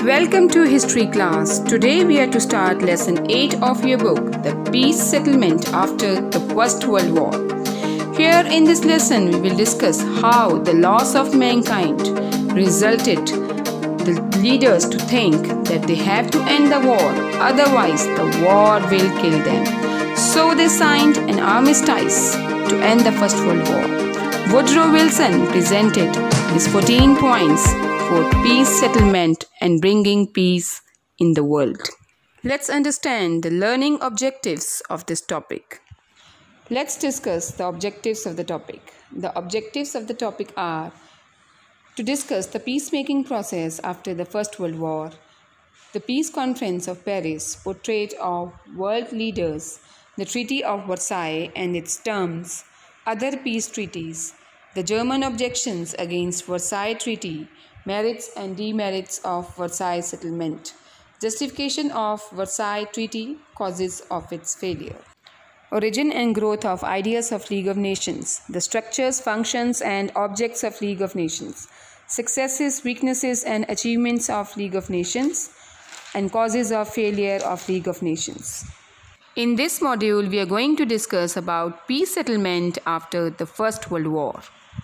Welcome to History class. Today we are to start lesson 8 of your book, The Peace Settlement After the First World War. Here in this lesson we will discuss how the loss of mankind resulted the leaders to think that they have to end the war, otherwise the war will kill them. So they signed an armistice to end the First World War. Woodrow Wilson presented his 14 points for peace settlement and bringing peace in the world. Let's understand the learning objectives of this topic. Let's discuss the objectives of the topic. The objectives of the topic are to discuss the peacemaking process after the First World War, the Peace Conference of Paris, portrait of world leaders, the Treaty of Versailles and its terms, other peace treaties, the German objections against Versailles Treaty, merits and demerits of Versailles settlement, justification of Versailles Treaty, causes of its failure, origin and growth of ideas of League of Nations, the structures, functions and objects of League of Nations, successes, weaknesses and achievements of League of Nations, and causes of failure of League of Nations. In this module, we are going to discuss about peace settlement after the First World War.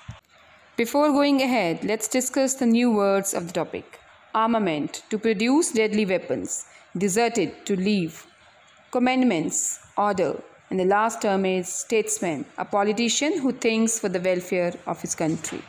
Before going ahead, let's discuss the new words of the topic. Armament, to produce deadly weapons. Deserted, to leave. Commandments, order. And the last term is statesman, a politician who thinks for the welfare of his country.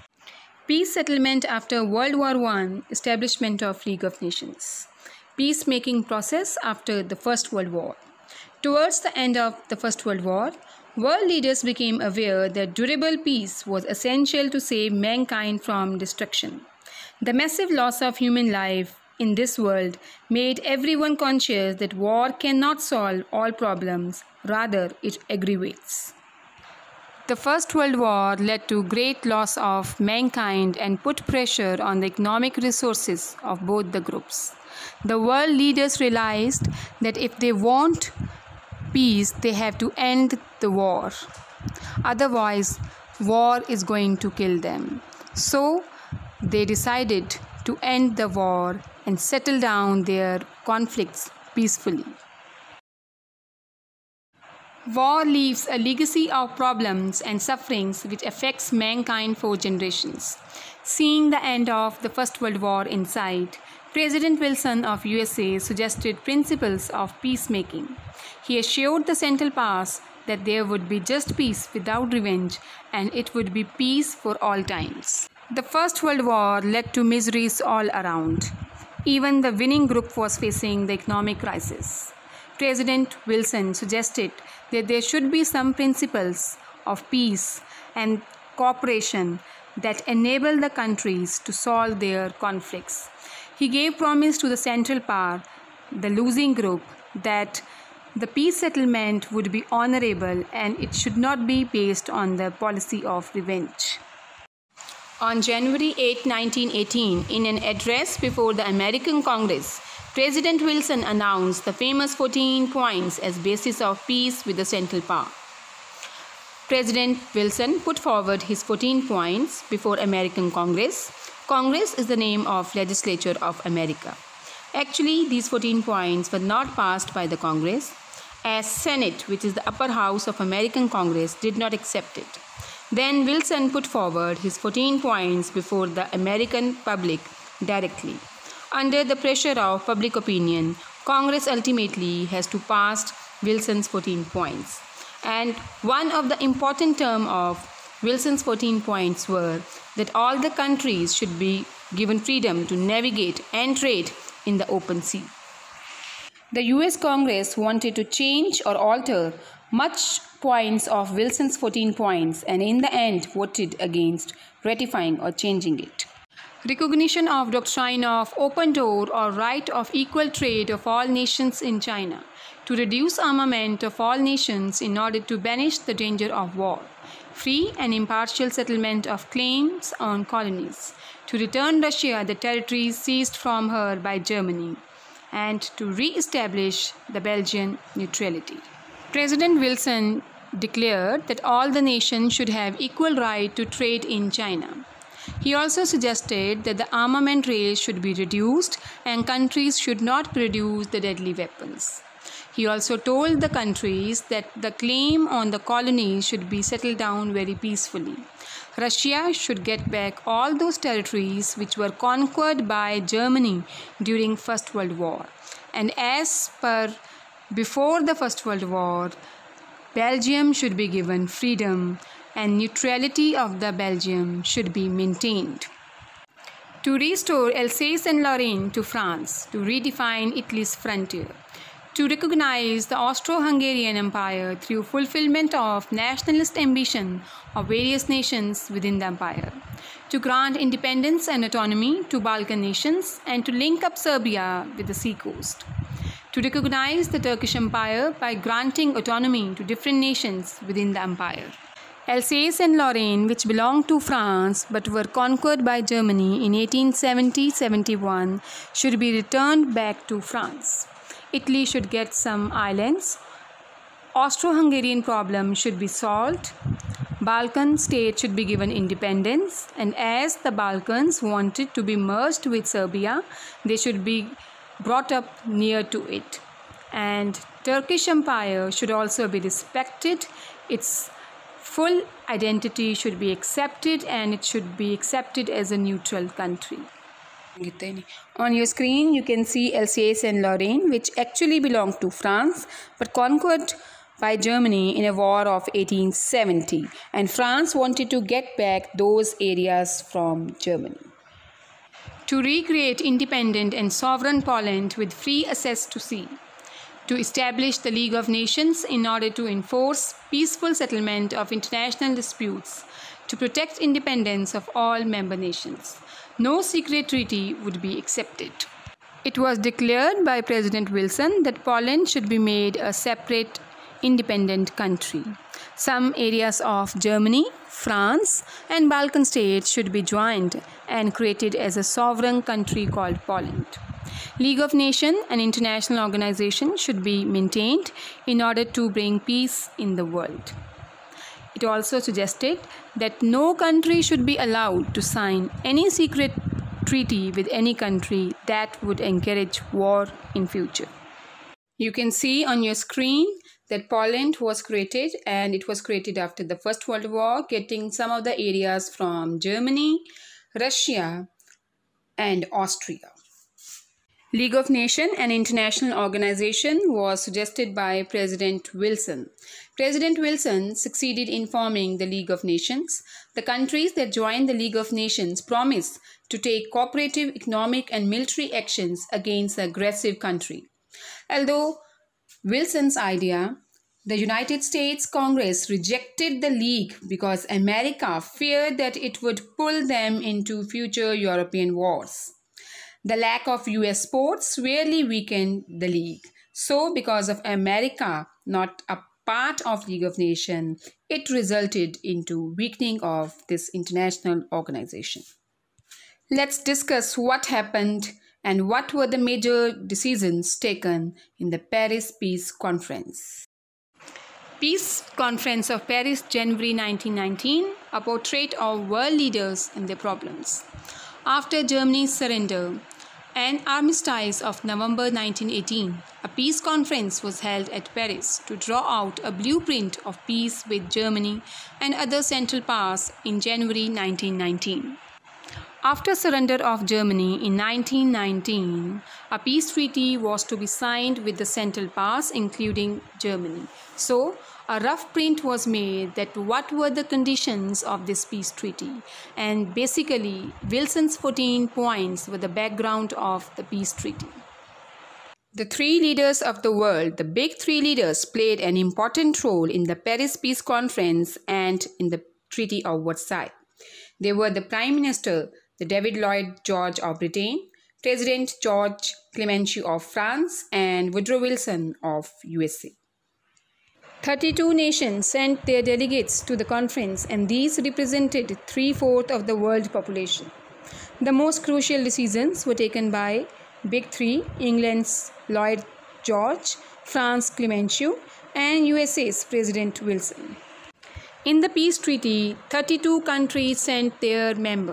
Peace settlement after World War I, establishment of League of Nations. Peacemaking process after the First World War. Towards the end of the First World War, world leaders became aware that durable peace was essential to save mankind from destruction. The massive loss of human life in this world made everyone conscious that war cannot solve all problems, rather it aggravates. The First World War led to great loss of mankind and put pressure on the economic resources of both the groups. The world leaders realized that if they want peace, they have to end the war. Otherwise, war is going to kill them. So, they decided to end the war and settle down their conflicts peacefully. War leaves a legacy of problems and sufferings which affects mankind for generations. Seeing the end of the First World War in sight, President Wilson of USA suggested principles of peacemaking. He assured the Central Powers that there would be just peace without revenge and it would be peace for all times. The First World War led to miseries all around. Even the winning group was facing the economic crisis. President Wilson suggested that there should be some principles of peace and cooperation that enable the countries to solve their conflicts. He gave promise to the Central Power, the losing group, that the peace settlement would be honorable and it should not be based on the policy of revenge. On January 8, 1918, in an address before the American Congress, President Wilson announced the famous 14 points as basis of peace with the Central Power. President Wilson put forward his 14 points before American Congress. Congress is the name of Legislature of America. Actually, these 14 points were not passed by the Congress, as Senate, which is the upper house of American Congress, did not accept it. Then Wilson put forward his 14 points before the American public directly. Under the pressure of public opinion, Congress ultimately has to pass Wilson's 14 points. And one of the important terms of Wilson's 14 points were that all the countries should be given freedom to navigate and trade in the open sea. The US Congress wanted to change or alter much points of Wilson's 14 points and in the end voted against ratifying or changing it. Recognition of doctrine of open door or right of equal trade of all nations in China, to reduce armament of all nations in order to banish the danger of war, free and impartial settlement of claims on colonies, to return Russia the territories seized from her by Germany, and to re-establish the Belgian neutrality. President Wilson declared that all the nations should have equal right to trade in China. He also suggested that the armament race should be reduced and countries should not produce the deadly weapons. He also told the countries that the claim on the colonies should be settled down very peacefully. Russia should get back all those territories which were conquered by Germany during First World War. And as per before the First World War, Belgium should be given freedom and neutrality of the Belgium should be maintained. To restore Alsace and Lorraine to France, to redefine Italy's frontier, to recognize the Austro-Hungarian Empire through fulfillment of nationalist ambition of various nations within the empire, to grant independence and autonomy to Balkan nations and to link up Serbia with the seacoast, to recognize the Turkish Empire by granting autonomy to different nations within the empire. Alsace and Lorraine, which belonged to France but were conquered by Germany in 1870-71, should be returned back to France. Italy should get some islands. Austro-Hungarian problem should be solved. Balkan states should be given independence, and as the Balkans wanted to be merged with Serbia, they should be brought up near to it. And Turkish Empire should also be respected. Its full identity should be accepted, and it should be accepted as a neutral country. On your screen you can see Alsace and Lorraine, which actually belonged to France but conquered by Germany in a war of 1870, and France wanted to get back those areas from Germany. To recreate independent and sovereign Poland with free access to sea, to establish the League of Nations in order to enforce peaceful settlement of international disputes, to protect independence of all member nations. No secret treaty would be accepted. It was declared by President Wilson that Poland should be made a separate, independent country. Some areas of Germany, France, and Balkan states should be joined and created as a sovereign country called Poland. League of Nations, an international organization, should be maintained in order to bring peace in the world. It also suggested that no country should be allowed to sign any secret treaty with any country that would encourage war in future. You can see on your screen that Poland was created, and it was created after the First World War, getting some of the areas from Germany, Russia, and Austria. League of Nations, an international organization, was suggested by President Wilson. President Wilson succeeded in forming the League of Nations. The countries that joined the League of Nations promised to take cooperative economic and military actions against the aggressive country. Although Wilson's idea, the United States Congress rejected the League because America feared that it would pull them into future European wars. The lack of US support severely weakened the League. So, because of America not a part of League of Nations, it resulted into weakening of this international organization. Let's discuss what happened and what were the major decisions taken in the Paris Peace Conference. Peace Conference of Paris, January 1919, a portrait of world leaders and their problems. After Germany's surrender and armistice of November 1918, a peace conference was held at Paris to draw out a blueprint of peace with Germany and other Central Powers in January 1919. After surrender of Germany in 1919, a peace treaty was to be signed with the Central Powers, including Germany. So, a rough print was made that what were the conditions of this peace treaty, and basically Wilson's 14 points were the background of the peace treaty. The three leaders of the world, the big three leaders, played an important role in the Paris Peace Conference and in the Treaty of Versailles. They were the Prime Minister, the David Lloyd George of Britain, President George Clemenceau of France, and Woodrow Wilson of USA. 32 nations sent their delegates to the conference, and these represented 3/4 of the world population. The most crucial decisions were taken by Big Three: England's Lloyd George, France Clemenceau, and USA's President Wilson. In the peace treaty, 32 countries sent their members.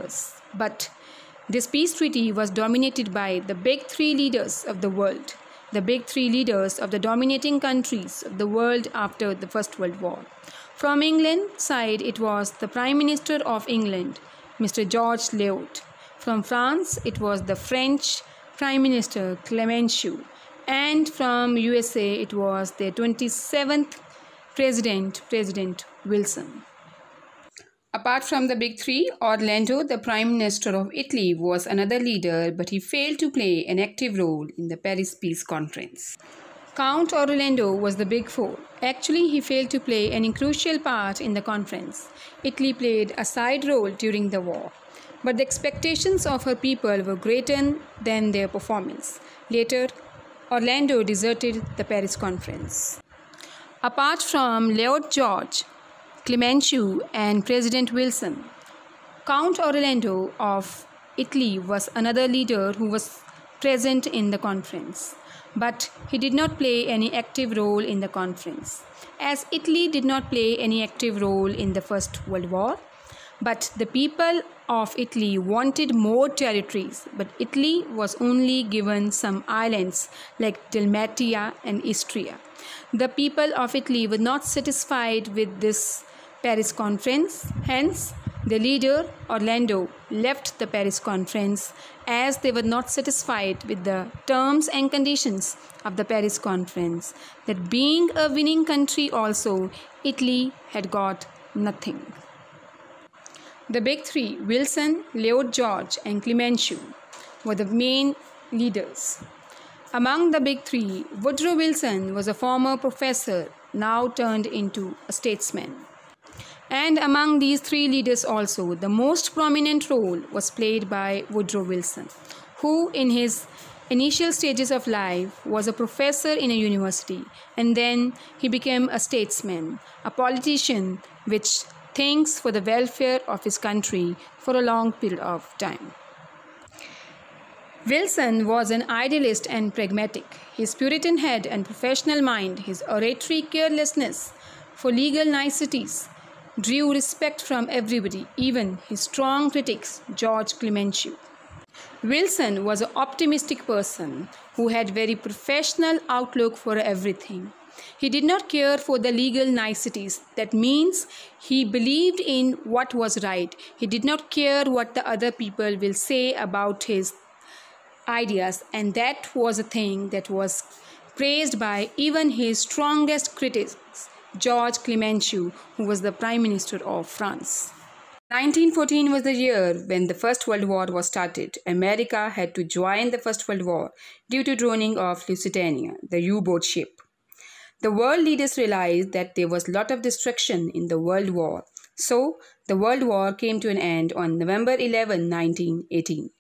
But this peace treaty was dominated by the big three leaders of the world, the big three leaders of the dominating countries of the world after the First World War. From England's side, it was the Prime Minister of England, Mr. Georges Leot. From France, it was the French Prime Minister Clemenceau. And from USA, it was the 27th President Wilson. Apart from the big three, Orlando, the Prime Minister of Italy, was another leader, but he failed to play an active role in the Paris Peace Conference. Count Orlando was the big four. Actually, he failed to play any crucial part in the conference. Italy played a side role during the war, but the expectations of her people were greater than their performance. Later, Orlando deserted the Paris Conference. Apart from Lloyd George, Clemenceau and President Wilson, Count Orlando of Italy was another leader who was present in the conference, but he did not play any active role in the conference, as Italy did not play any active role in the First World War. But the people of Italy wanted more territories, but Italy was only given some islands like Dalmatia and Istria. The people of Italy were not satisfied with this Paris Conference. Hence, the leader Orlando left the Paris Conference as they were not satisfied with the terms and conditions of the Paris Conference, that being a winning country also, Italy had got nothing. The big three, Wilson, Lloyd George and Clemenceau, were the main leaders. Among the big three, Woodrow Wilson was a former professor, now turned into a statesman. And among these three leaders also, the most prominent role was played by Woodrow Wilson, who in his initial stages of life was a professor in a university, and then he became a statesman, a politician which thinks for the welfare of his country for a long period of time. Wilson was an idealist and pragmatic. His Puritan head and professional mind, his oratory carelessness for legal niceties, drew respect from everybody, even his strong critics, George Clemenceau. Wilson was an optimistic person who had very professional outlook for everything. He did not care for the legal niceties. That means he believed in what was right. He did not care what the other people will say about his ideas, and that was a thing that was praised by even his strongest critics, George Clemenceau, who was the Prime Minister of France. 1914 was the year when the First World War was started. America had to join the First World War due to drowning of Lusitania, the U-boat ship. The world leaders realized that there was a lot of destruction in the World War. So, the World War came to an end on November 11, 1918.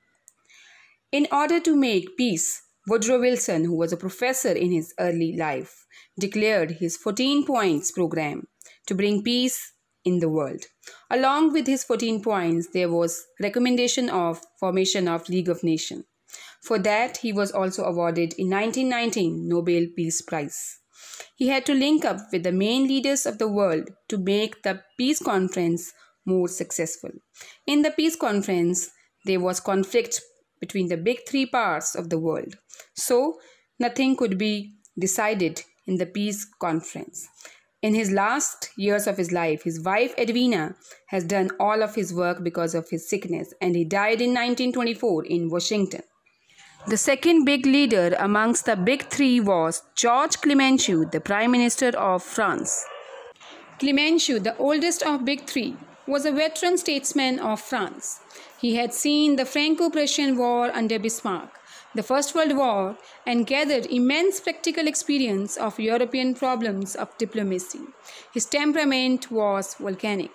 In order to make peace, Woodrow Wilson, who was a professor in his early life, declared his 14 points program to bring peace in the world. Along with his 14 points, there was recommendation of formation of League of Nations. For that, he was also awarded in 1919 Nobel Peace Prize. He had to link up with the main leaders of the world to make the peace conference more successful. In the peace conference, there was conflict between the big three parts of the world. So, nothing could be decided in the peace conference. In his last years of his life, his wife Edwina has done all of his work because of his sickness, and he died in 1924 in Washington. The second big leader amongst the big three was George Clemenceau, the Prime Minister of France. Clemenceau, the oldest of big three, was a veteran statesman of France. He had seen the Franco-Prussian War under Bismarck, the First World War, and gathered immense practical experience of European problems of diplomacy. His temperament was volcanic.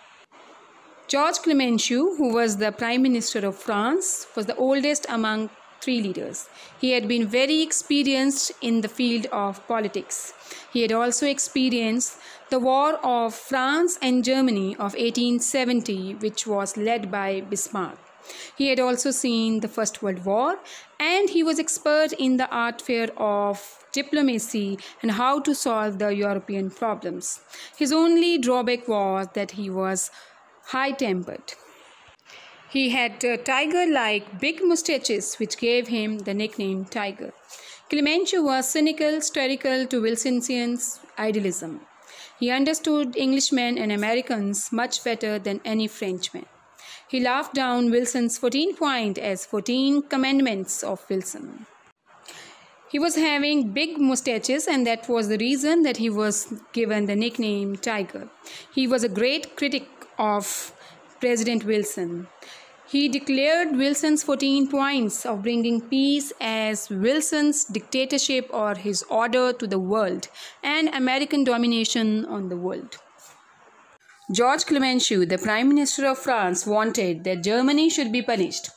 George Clemenceau, who was the Prime Minister of France, was the oldest among three leaders. He had been very experienced in the field of politics. He had also experienced the War of France and Germany of 1870, which was led by Bismarck. He had also seen the First World War, and he was expert in the art fair of diplomacy and how to solve the European problems. His only drawback was that he was high-tempered. He had tiger-like big mustaches which gave him the nickname Tiger. Clemenceau was cynical, satirical to Wilsonian's idealism. He understood Englishmen and Americans much better than any Frenchman. He laughed down Wilson's 14 point as 14 commandments of Wilson. He was having big mustaches, and that was the reason that he was given the nickname Tiger. He was a great critic of President Wilson. He declared Wilson's 14 points of bringing peace as Wilson's dictatorship or his order to the world and American domination on the world. Georges Clemenceau, the Prime Minister of France, wanted that Germany should be punished.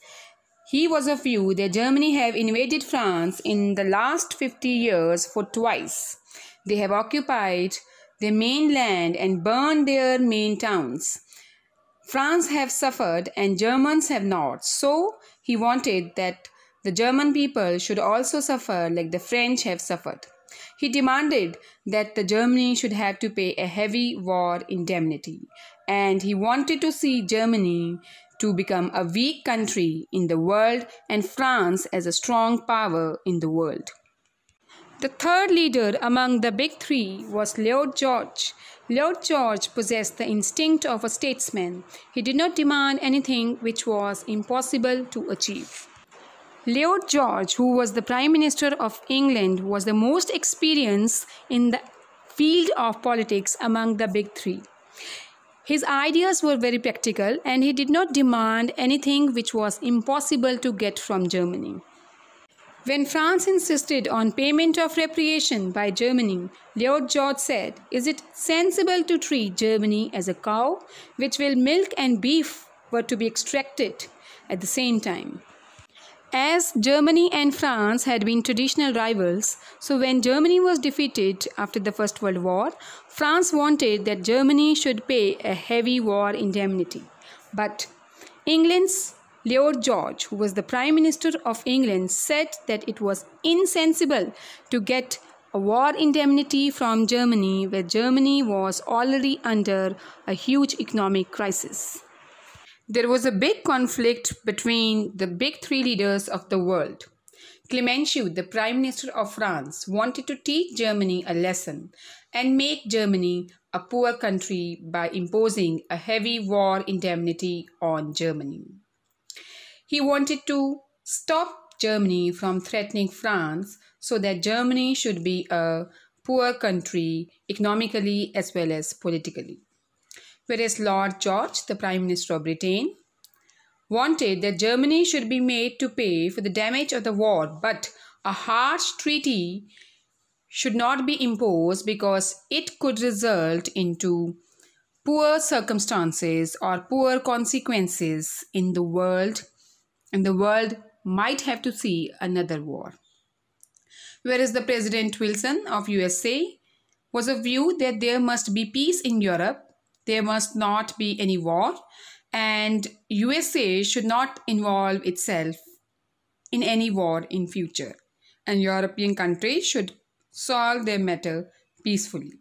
He was of view that Germany have invaded France in the last 50 years for twice. They have occupied their mainland and burned their main towns. France have suffered and Germans have not. So he wanted that the German people should also suffer like the French have suffered. He demanded that the Germany should have to pay a heavy war indemnity, and he wanted to see Germany to become a weak country in the world and France as a strong power in the world. The third leader among the big three was Lloyd George. Lloyd George possessed the instinct of a statesman. He did not demand anything which was impossible to achieve. Lloyd George, who was the Prime Minister of England, was the most experienced in the field of politics among the big three. His ideas were very practical, and he did not demand anything which was impossible to get from Germany. When France insisted on payment of reparation by Germany, Lloyd George said, "Is it sensible to treat Germany as a cow, which will milk and beef were to be extracted at the same time?" As Germany and France had been traditional rivals, so when Germany was defeated after the First World War, France wanted that Germany should pay a heavy war indemnity. But England's Lloyd George, who was the Prime Minister of England, said that it was insensible to get a war indemnity from Germany, where Germany was already under a huge economic crisis. There was a big conflict between the big three leaders of the world. Clemenceau, the Prime Minister of France, wanted to teach Germany a lesson and make Germany a poor country by imposing a heavy war indemnity on Germany. He wanted to stop Germany from threatening France so that Germany should be a poor country economically as well as politically. Whereas Lloyd George, the Prime Minister of Britain, wanted that Germany should be made to pay for the damage of the war, but a harsh treaty should not be imposed because it could result into poor circumstances or poor consequences in the world, and the world might have to see another war. Whereas the President Wilson of USA was of view that there must be peace in Europe, there must not be any war, and USA should not involve itself in any war in future, and European countries should solve their matter peacefully.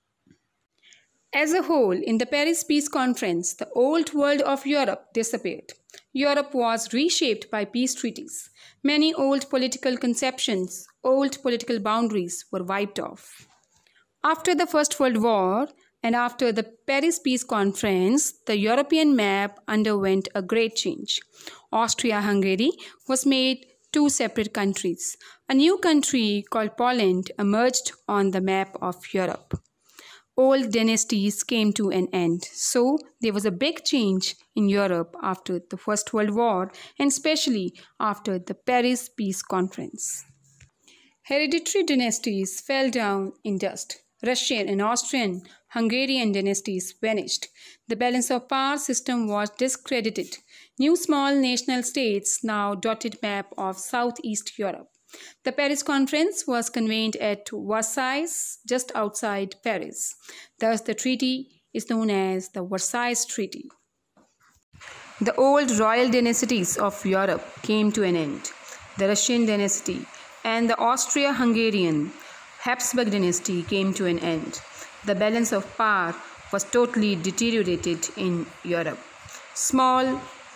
As a whole, in the Paris Peace Conference, the old world of Europe disappeared. Europe was reshaped by peace treaties. Many old political conceptions, old political boundaries were wiped off. After the First World War, and after the Paris Peace Conference, the European map underwent a great change. Austria-Hungary was made two separate countries. A new country called Poland emerged on the map of Europe. Old dynasties came to an end. So there was a big change in Europe after the First World War, and especially after the Paris Peace Conference. Hereditary dynasties fell down in dust. Russian and Austrian, Hungarian dynasties vanished. The balance of power system was discredited. New small national states now dotted map of Southeast Europe. The Paris Conference was convened at Versailles, just outside Paris. Thus, the treaty is known as the Versailles Treaty. The old royal dynasties of Europe came to an end. The Russian dynasty and the Austro-Hungarian Habsburg dynasty came to an end. The balance of power was totally deteriorated in Europe. Small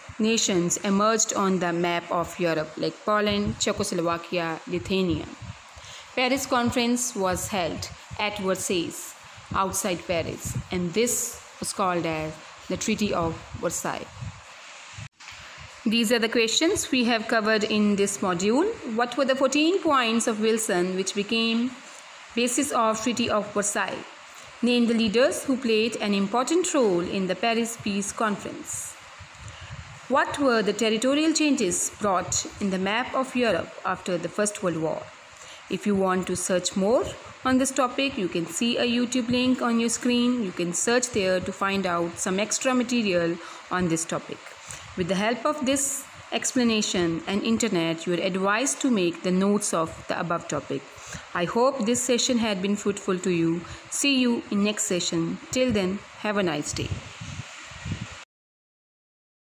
nations emerged on the map of Europe, like Poland, Czechoslovakia, Lithuania. Paris Conference was held at Versailles, outside Paris, and this was called as the Treaty of Versailles. These are the questions we have covered in this module. What were the 14 points of Wilson which became basis of Treaty of Versailles? Name the leaders who played an important role in the Paris Peace Conference. What were the territorial changes brought in the map of Europe after the First World War? If you want to search more on this topic, you can see a YouTube link on your screen. You can search there to find out some extra material on this topic. With the help of this explanation and internet, you are advised to make the notes of the above topic. I hope this session had been fruitful to you. See you in next session. Till then, have a nice day.